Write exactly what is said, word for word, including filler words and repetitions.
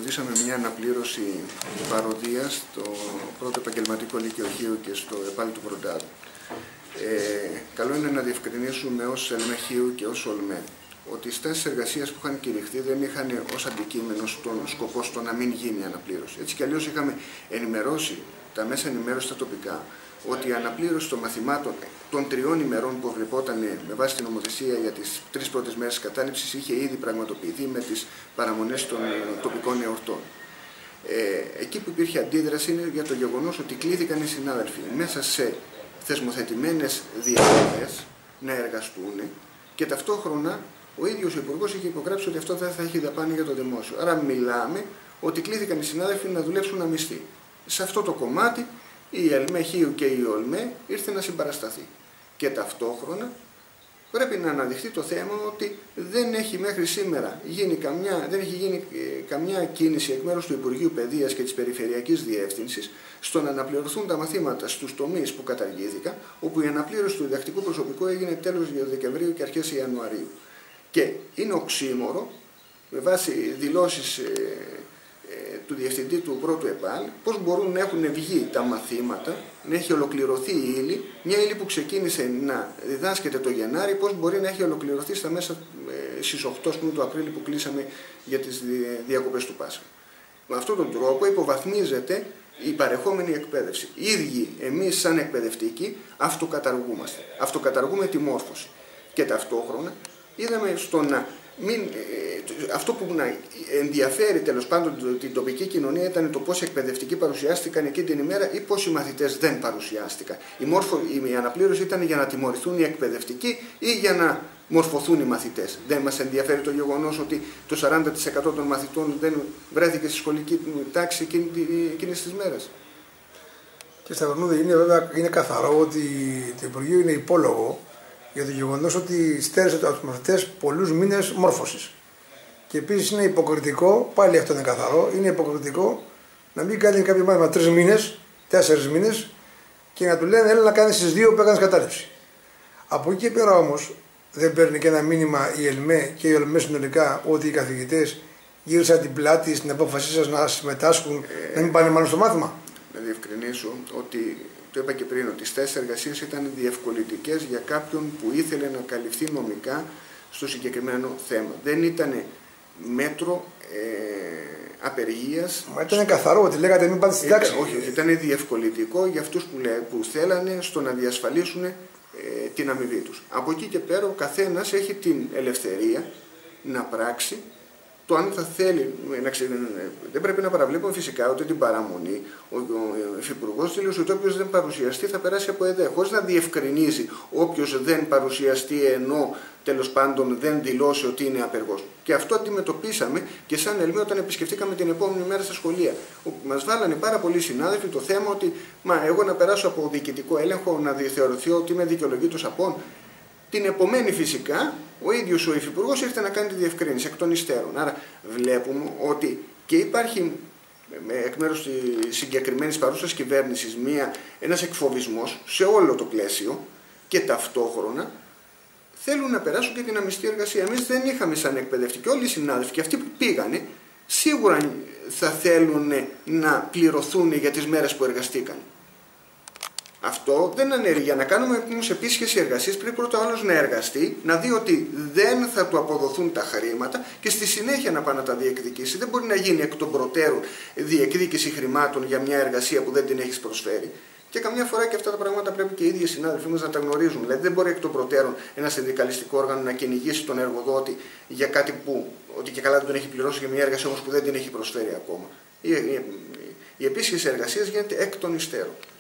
παρακολουθήσαμε μια αναπλήρωση παροδίας στο πρώτο επαγγελματικό λυκειοχείο και στο ΕΠΑΛ του Βροντάδου. Ε, καλό είναι να διευκρινίσουμε ως ΕΛΜΕΧΙΟΥ και ως ΟΛΜΕ ότι οι στάσεις εργασίας που είχαν κηρυχθεί δεν είχαν ως αντικείμενο στον σκοπό στο να μην γίνει αναπλήρωση. Έτσι κι αλλιώς είχαμε ενημερώσει τα μέσα ενημέρωση στα τοπικά ότι η αναπλήρωση των μαθημάτων των τριών ημερών που προβλεπόταν με βάση την νομοθεσία για τις τρεις πρώτες μέρες κατάληψης είχε ήδη πραγματοποιηθεί με τις παραμονές των τοπικών εορτών. Ε, εκεί που υπήρχε αντίδραση είναι για το γεγονός ότι κλήθηκαν οι συνάδελφοι μέσα σε θεσμοθετημένες διαδικασίες να εργαστούν και ταυτόχρονα ο ίδιος ο Υπουργός είχε υπογράψει ότι αυτό δεν θα έχει δαπάνη για το δημόσιο. Άρα μιλάμε ότι κλήθηκαν οι συνάδελφοι να δουλέψουν αμυστή. Σε αυτό το κομμάτι η ΕΛΜΕΧΙΟΥ και η ΟΛΜΕ ήρθε να συμπαρασταθεί. Και ταυτόχρονα πρέπει να αναδειχθεί το θέμα ότι δεν έχει μέχρι σήμερα γίνει καμιά, δεν έχει γίνει καμιά κίνηση εκ μέρους του Υπουργείου Παιδείας και της Περιφερειακής Διεύθυνσης στο να αναπληρωθούν τα μαθήματα στους τομείς που καταργήθηκαν, όπου η αναπλήρωση του διδακτικού προσωπικού έγινε τέλος Δεκεμβρίου και αρχές Ιανουαρίου. Και είναι οξύμορο, με βάση δηλώσεις ε, ε, του Διευθυντή του πρώτου ΕΠΑΛ, πώς μπορούν να έχουν βγει τα μαθήματα, να έχει ολοκληρωθεί η ύλη, μια ύλη που ξεκίνησε να διδάσκεται το Γενάρη, πώς μπορεί να έχει ολοκληρωθεί στα μέσα ε, στις οκτώ του Απρίλη που κλείσαμε για τις διακοπές του Πάσχα. Με αυτόν τον τρόπο υποβαθμίζεται η παρεχόμενη εκπαίδευση. Οι ίδιοι εμείς σαν εκπαιδευτικοί αυτοκαταργούμαστε. Αυτοκαταργούμε τη μόρφωση. Και ταυτόχρονα είδαμε στο να μην, ε, αυτό που να ενδιαφέρει τέλος πάντων την τοπική κοινωνία ήταν το πώς οι εκπαιδευτικοί παρουσιάστηκαν εκείνη την ημέρα ή πώς οι μαθητές δεν παρουσιάστηκαν. Η, μόρφο, η αναπλήρωση ήταν για να τιμωρηθούν οι εκπαιδευτικοί ή για να μορφωθούν οι μαθητές. Δεν μας ενδιαφέρει το γεγονός ότι το σαράντα τοις εκατό των μαθητών δεν βρέθηκε στη σχολική τάξη εκείνες τις μέρες. Και Σταυρονούδη, είναι βέβαια είναι καθαρό ότι το Υπουργείο είναι υπόλογο για το γεγονός ότι στέρισε από τους μαθητές πολλούς μήνες μόρφωσης. Και επίσης είναι υποκριτικό, πάλι αυτό είναι καθαρό, είναι υποκριτικό να μην κάνει κάποιο μάθημα τρεις μήνες, τέσσερις μήνες και να του λένε έλα να κάνει στις δύο που έκανε κατάληψη. Από εκεί και πέρα όμως δεν παίρνει και ένα μήνυμα η ΕΛΜΕ και η ΟΛΜΕ συνολικά ότι οι καθηγητές γύρισαν την πλάτη στην απόφασή σας να συμμετάσχουν, ε, να μην πάνε μάλλον στο μάθημα. Να διευκρινίσω ότι το είπα και πριν, ότι οι στάσεις εργασίας ήταν διευκολυντικές για κάποιον που ήθελε να καλυφθεί νομικά στο συγκεκριμένο θέμα. Δεν ήταν μέτρο ε, απεργίας. Μα ήταν καθαρό ότι λέγατε μην πάτε στην τάξη. Όχι, όχι, ήταν διευκολυντικό για αυτούς που, λέ, που θέλανε στο να διασφαλίσουν ε, την αμοιβή τους. Από εκεί και πέρα ο καθένας έχει την ελευθερία να πράξει το αν θα θέλει, να ξέρει, δεν πρέπει να παραβλέπουμε φυσικά ότι την παραμονή ο, ο Υφυπουργός δήλωσε ότι όποιος δεν παρουσιαστεί θα περάσει από ΕΔΕ, χωρίς να διευκρινίζει όποιος δεν παρουσιαστεί ενώ τέλος πάντων δεν δηλώσει ότι είναι απεργός. Και αυτό αντιμετωπίσαμε και σαν ΕΛΜΕ όταν επισκεφτήκαμε την επόμενη μέρα στα σχολεία. Μας βάλανε πάρα πολλοί συνάδελφοι το θέμα ότι μα εγώ να περάσω από διοικητικό έλεγχο, να θεωρηθεί ότι είμαι δικαιολογήτως απόν. Την επομένη φυσικά ο ίδιος ο Υφυπουργός ήρθε να κάνει τη διευκρίνηση εκ των υστέρων. Άρα βλέπουμε ότι και υπάρχει εκ μέρους της συγκεκριμένης παρούσας κυβέρνησης μία, ένας εκφοβισμός σε όλο το πλαίσιο και ταυτόχρονα θέλουν να περάσουν και την αμυστή εργασία. Εμείς δεν είχαμε σαν εκπαιδευτικοί, όλοι οι συνάδελφοι και αυτοί που πήγανε σίγουρα θα θέλουν να πληρωθούν για τις μέρες που εργαστήκαν. Αυτό δεν αναιρεί. Για να κάνουμε όμως επίσχεση εργασίας πρέπει πρώτα ο άλλος να εργαστεί, να δει ότι δεν θα του αποδοθούν τα χρήματα και στη συνέχεια να πάει να τα διεκδικήσει. Δεν μπορεί να γίνει εκ των προτέρων διεκδίκηση χρημάτων για μια εργασία που δεν την έχεις προσφέρει. Και καμιά φορά και αυτά τα πράγματα πρέπει και οι ίδιοι συνάδελφοί μας να τα γνωρίζουν. Δηλαδή δεν μπορεί εκ των προτέρων ένα συνδικαλιστικό όργανο να κυνηγήσει τον εργοδότη για κάτι που ότι και καλά δεν τον έχει πληρώσει για μια εργασία όμως που δεν την έχει προσφέρει ακόμα. Η, η, η, η επίσχεση εργασίας γίνεται εκ των υστέρων.